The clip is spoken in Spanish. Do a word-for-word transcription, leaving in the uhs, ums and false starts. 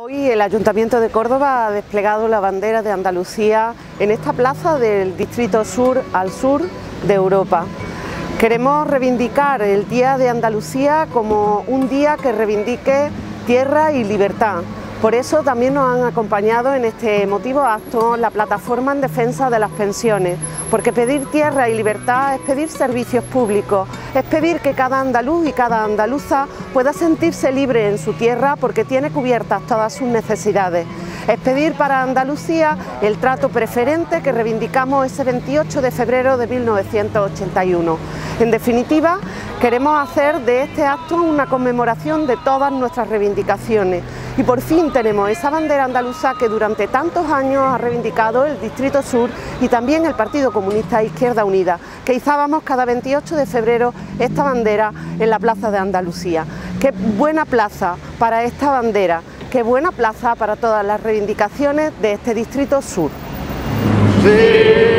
Hoy el Ayuntamiento de Córdoba ha desplegado la bandera de Andalucía en esta plaza del Distrito Sur al sur de Europa. Queremos reivindicar el Día de Andalucía como un día que reivindique tierra y libertad. Por eso también nos han acompañado en este emotivo acto la plataforma en defensa de las pensiones, porque pedir tierra y libertad es pedir servicios públicos, es pedir que cada andaluz y cada andaluza pueda sentirse libre en su tierra porque tiene cubiertas todas sus necesidades. Es pedir para Andalucía el trato preferente que reivindicamos ese veintiocho de febrero de mil novecientos ochenta y uno. En definitiva, queremos hacer de este acto una conmemoración de todas nuestras reivindicaciones y por fin tenemos esa bandera andaluza que durante tantos años ha reivindicado el Distrito Sur y también el Partido Comunista e Izquierda Unida, que izábamos cada veintiocho de febrero esta bandera en la Plaza de Andalucía. Qué buena plaza para esta bandera, qué buena plaza para todas las reivindicaciones de este Distrito Sur. Sí.